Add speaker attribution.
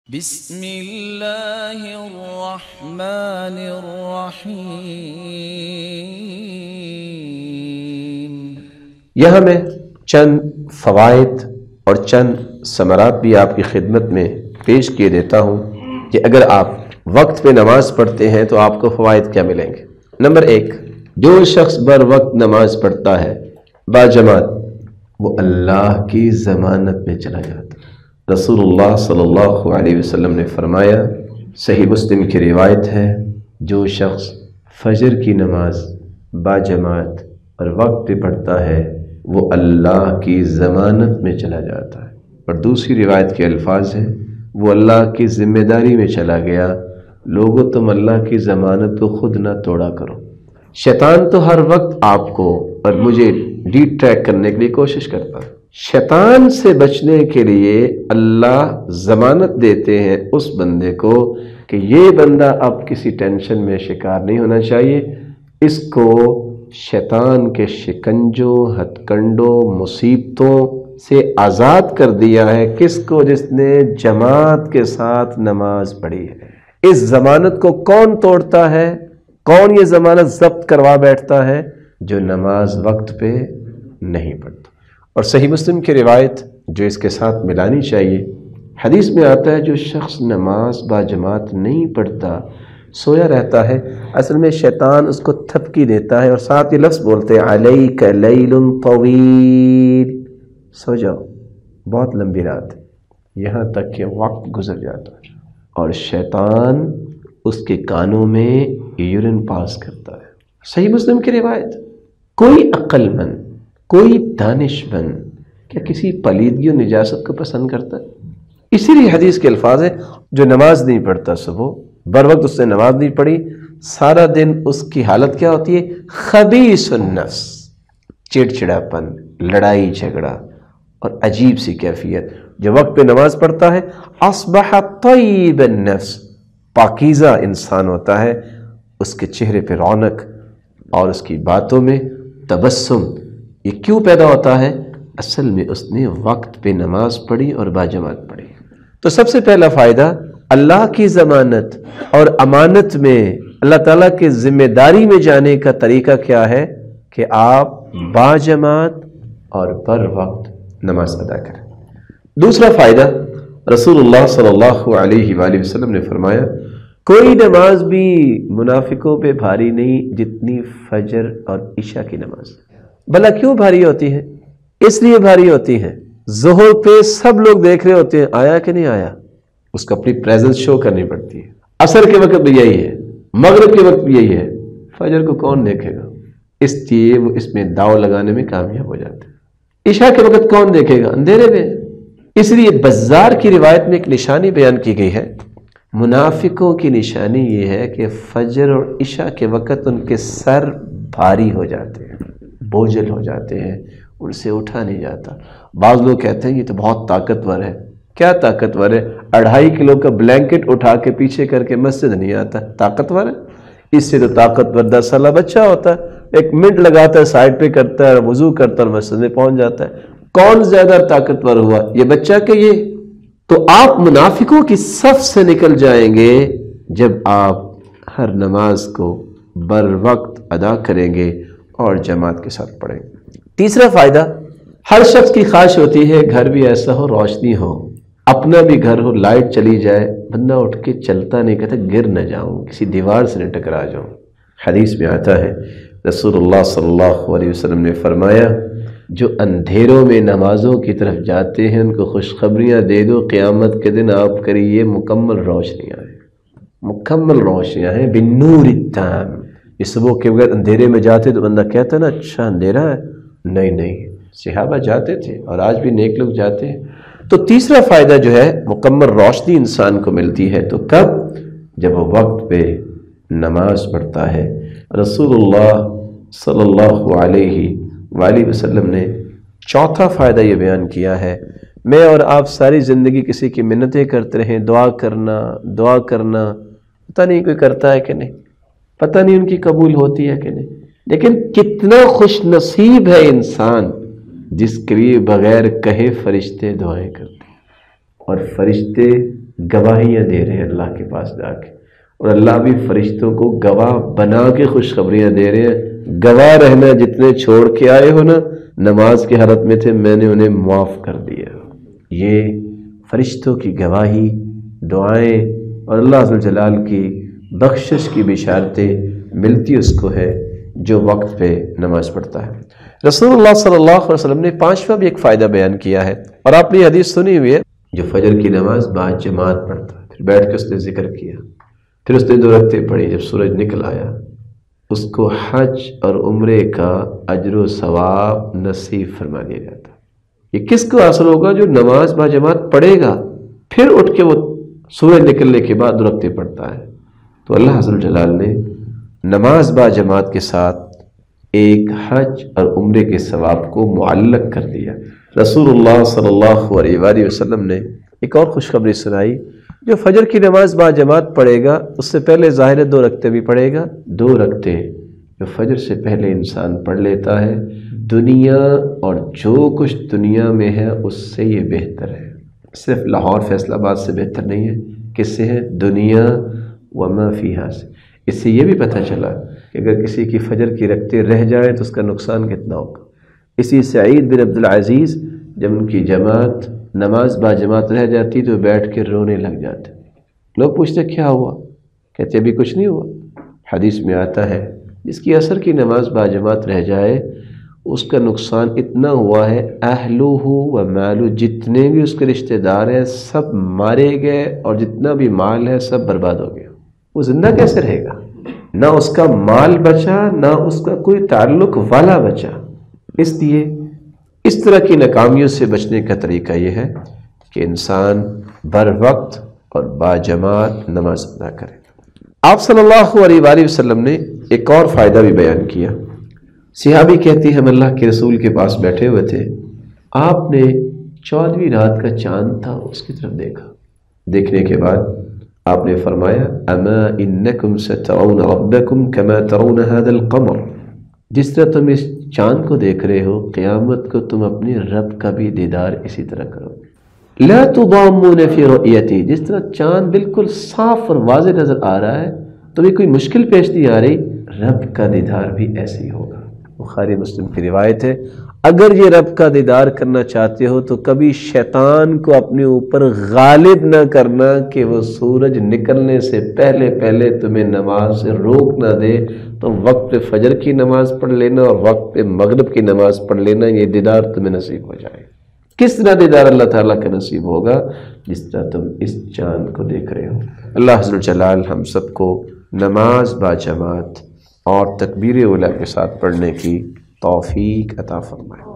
Speaker 1: بسم اللہ الرحمن الرحیم۔
Speaker 2: یہاں میں چند فوائد اور چند ثمرات بھی آپ کی خدمت میں پیش کیے دیتا ہوں کہ اگر آپ وقت پہ نماز پڑھتے ہیں تو آپ کو فوائد کیا ملیں گے۔ نمبر 1، جو شخص بر وقت نماز پڑھتا ہے باجماعت، وہ اللہ کی ضمانت میں چلا جاتا ہے۔ رسول اللہ صلی اللہ علیہ وسلم نے فرمایا، صحیح مسلم کی روایت ہے، جو شخص فجر کی نماز باجماعت اور وقت پہ پڑھتا ہے وہ اللہ کی ضمانت میں چلا جاتا ہے۔ اور دوسری روایت کے الفاظ ہیں، وہ اللہ کی ذمہ داری میں چلا گیا۔ لوگوں، تم اللہ کی ضمانت کو خود نہ توڑا کرو۔ شیطان تو ہر وقت آپ کو اور مجھے ڈی ٹریک کرنے کے لیے کوشش کرتا ہے۔ شیطان سے بچنے کے لیے اللہ ضمانت دیتے ہیں اس بندے کو کہ یہ بندہ اب کسی ٹینشن میں شکار نہیں ہونا چاہیے، اس کو شیطان کے شکنجوں، ہتھ کنڈوں، مصیبتوں سے آزاد کر دیا ہے۔ کس کو؟ جس نے جماعت کے ساتھ نماز پڑھی ہے۔ اس ضمانت کو کون توڑتا ہے؟ کون یہ ضمانت ضبط کروا بیٹھتا ہے؟ جو نماز وقت پہ نہیں پڑھتا۔ اور صحیح مسلم کی روایت جو اس کے ساتھ ملانی چاہیے، حدیث میں آتا ہے، جو شخص نماز باجماعت نہیں پڑھتا سویا رہتا ہے، اصل میں شیطان اس کو تھپکی دیتا ہے اور ساتھ یہ لفظ بولتے ہیں، علیک لیل طویل، سو جاؤ، بہت لمبی رات ہے، یہاں تک کہ وقت گزر جاتا ہے اور شیطان اس کے کانوں میں یورین پاس کرتا ہے۔ صحیح مسلم کی روایت، کوئی عقل مند، کوئی دانش مند کیا کسی پلیدگی و نجاست کو پسند کرتا ہے؟ اسی لیے حدیث کے الفاظ ہیں، جو نماز نہیں پڑھتا صبح بر وقت، اس نے نماز نہیں پڑھی، سارا دن اس کی حالت کیا ہوتی ہے؟ خبیث النفس، چڑچڑاپن، لڑائی جھگڑا اور عجیب سی کیفیت۔ جو وقت پہ نماز پڑھتا ہے اصبح طیب النفس، پاکیزہ انسان ہوتا ہے، اس کے چہرے پہ رونق اور اس کی باتوں میں تبسم۔ یہ کیوں پیدا ہوتا ہے؟ اصل میں اس نے وقت پہ نماز پڑھی اور باجماعت پڑھی۔ تو سب سے پہلا فائدہ، اللہ کی ضمانت اور امانت میں اللہ تعالیٰ کے ذمہ داری میں جانے کا طریقہ کیا ہے کہ آپ باجماعت اور پر وقت نماز ادا کریں۔ دوسرا فائدہ، رسول اللہ صلی اللہ علیہ وآلہ وسلم نے فرمایا، کوئی نماز بھی منافقوں پہ بھاری نہیں جتنی فجر اور عشاء کی نماز۔ بھلا کیوں بھاری ہوتی ہے؟ اس لیے بھاری ہوتی ہے، ظہر پہ سب لوگ دیکھ رہے ہوتے ہیں آیا کہ نہیں آیا، اس کو اپنی پریزنس شو کرنی پڑتی ہے۔ عصر کے وقت بھی یہی ہے، مغرب کے وقت بھی یہی ہے، فجر کو کون دیکھے گا؟ اس لیے وہ اس میں داؤ لگانے میں کامیاب ہو جاتے ہیں۔ عشاء کے وقت کون دیکھے گا؟ اندھیرے میں۔ اس لیے بزار کی روایت میں ایک نشانی بیان کی گئی ہے، منافقوں کی نشانی یہ ہے کہ فجر اور عشاء کے وقت ان کے سر بھاری ہو جاتے ہیں، بوجھل ہو جاتے ہیں، ان سے اٹھا نہیں جاتا۔ بعض لوگ کہتے ہیں یہ تو بہت طاقتور ہے۔ کیا طاقتور ہے؟ 2.5 کلو کا بلینکٹ اٹھا کے پیچھے کر کے مسجد نہیں آتا، طاقتور ہے؟ اس سے تو طاقتور 10 سالہ بچہ ہوتا ہے، 1 منٹ لگاتا ہے، سائڈ پہ کرتا ہے، وضو کرتا ہے اور مسجد میں پہنچ جاتا ہے۔ کون زیادہ طاقتور ہوا، یہ بچہ کہ یہ؟ تو آپ منافقوں کی صف سے نکل جائیں گے جب آپ ہر نماز کو بر وقت ادا کریں گے اور جماعت کے ساتھ پڑھیں گے۔ تیسرا فائدہ، ہر شخص کی خواہش ہوتی ہے گھر بھی ایسا ہو، روشنی ہو، اپنا بھی گھر ہو، لائٹ چلی جائے بندہ اٹھ کے چلتا نہیں، کہتا گر نہ جاؤں، کسی دیوار سے نہ ٹکرا جاؤں۔ حدیث میں آتا ہے، رسول اللہ صلی اللہ علیہ وسلم نے فرمایا، جو اندھیروں میں نمازوں کی طرف جاتے ہیں ان کو خوشخبریاں دے دو، قیامت کے دن آپ کریے مکمل روشنیاں ہیں، مکمل روشنیاں ہیں، بالنور التام۔ اس صبح کے وقت اندھیرے میں جاتے تو بندہ کہتا نا اچھا اندھیرا ہے، نہیں، صحابہ جاتے تھے اور آج بھی نیک لوگ جاتے ہیں۔ تو تیسرا فائدہ جو ہے، مکمل روشنی انسان کو ملتی ہے، تو کب؟ جب وہ وقت پہ نماز پڑھتا ہے۔ رسول اللہ صلی اللہ علیہ وآلہ وسلم نے چوتھا فائدہ یہ بیان کیا ہے، میں اور آپ ساری زندگی کسی کی منتیں کرتے رہیں، دعا کرنا، پتہ نہیں کوئی کرتا ہے کہ نہیں، پتہ نہیں ان کی قبول ہوتی ہے کہ نہیں، لیکن کتنا خوش نصیب ہے انسان جس کے لیے بغیر کہے فرشتے دعائیں کرتے ہیں، اور فرشتے گواہیاں دے رہے ہیں اللہ کے پاس جا کے، اور اللہ بھی فرشتوں کو گواہ بنا کے خوشخبریاں دے رہے ہیں، گواہ رہنا جتنے چھوڑ کے آئے ہو نا نماز کی حالت میں تھے، میں نے انہیں معاف کر دیا۔ یہ فرشتوں کی گواہی، دعائیں اور اللہ عز و جلال کی بخشش کی بشارتیں ملتی اس کو ہے جو وقت پہ نماز پڑھتا ہے۔ رسول اللہ صلی اللہ علیہ وسلم نے پانچواں بھی ایک فائدہ بیان کیا ہے، اور آپ نے یہ حدیث سنی ہوئی ہے، جو فجر کی نماز بعد جماعت پڑھتا ہے، پھر بیٹھ کے اس نے ذکر کیا، پھر اس نے 2 رکعتیں پڑھی، جب سورج نکل آیا اس کو حج اور عمرے کا اجر و ثواب نصیب فرما دیا جاتا ہے۔ یہ کس کو حاصل ہوگا؟ جو نماز با جماعت پڑھے گا، پھر اٹھ کے وہ سورج نکلنے کے بعد 2 رکعتیں پڑھتا ہے۔ تو اللہ عز و جلال نے نماز با جماعت کے ساتھ ایک حج اور عمرے کے ثواب کو معلق کر دیا۔ رسول اللہ صلی اللہ علیہ وآلہ وسلم نے ایک اور خوشخبری سنائی، جو فجر کی نماز با جماعت پڑھے گا اس سے پہلے ظاہر 2 رکعتیں بھی پڑھے گا، 2 رکعتیں جو فجر سے پہلے انسان پڑھ لیتا ہے، دنیا اور جو کچھ دنیا میں ہے اس سے یہ بہتر ہے۔ صرف لاہور فیصل آباد سے بہتر نہیں ہے، کس سے ہے؟ دنیا وما فیہا سے۔ اس سے یہ بھی پتہ چلا کہ اگر کسی کی فجر کی رکعتیں رہ جائیں تو اس کا نقصان کتنا ہوگا۔ اسی سعید بن عبدالعزیز جب ان کی جماعت نماز با جماعت رہ جاتی تو بیٹھ کے رونے لگ جاتے، لوگ پوچھتے کیا ہوا؟ کہتے ابھی کچھ نہیں ہوا۔ حدیث میں آتا ہے جس کی عصر کی نماز با جماعت رہ جائے اس کا نقصان اتنا ہوا ہے، اہلہ و مالو، جتنے بھی اس کے رشتہ دار ہیں سب مارے گئے اور جتنا بھی مال ہے سب برباد ہو گیا۔ وہ زندہ کیسے رہے گا؟ نہ اس کا مال بچا، نہ اس کا کوئی تعلق والا بچا۔ اس لیے اس طرح کی ناکامیوں سے بچنے کا طریقہ یہ ہے کہ انسان بر وقت اور با جماعت نماز ادا کرے۔ آپ صلی اللہ علیہ وآلہ وسلم نے ایک اور فائدہ بھی بیان کیا۔ صحابی کہتے ہیں ہم اللہ کے رسول کے پاس بیٹھے ہوئے تھے، آپ نے 14ویں رات کا چاند تھا اس کی طرف دیکھا، دیکھنے کے بعد آپ نے فرمایا اما انکم سترون ربکم کما ترون هذا القمر، جس طرح تم اس چاند کو دیکھ رہے ہو قیامت کو تم اپنے رب کا بھی دیدار اسی طرح کرو گے۔ لا تضامون فی رؤیتی، جس طرح چاند بالکل صاف اور واضح نظر آ رہا ہے تمہیں کوئی مشکل پیش نہیں آ رہی، رب کا دیدار بھی ایسے ہی ہوگا۔ بخاری مسلم کی روایت ہے، اگر یہ رب کا دیدار کرنا چاہتے ہو تو کبھی شیطان کو اپنے اوپر غالب نہ کرنا کہ وہ سورج نکلنے سے پہلے پہلے تمہیں نماز سے روک نہ دے، تو وقت پہ فجر کی نماز پڑھ لینا اور وقت پہ مغرب کی نماز پڑھ لینا، یہ دیدار تمہیں نصیب ہو جائے۔ کس طرح دیدار اللہ تعالیٰ کا نصیب ہوگا؟ جس طرح تم اس چاند کو دیکھ رہے ہو۔ اللہ عز و جلال ہم سب کو نماز با جماعت اور تکبیر اولیٰ کے ساتھ پڑھنے کی توفیق عطا فرمائے۔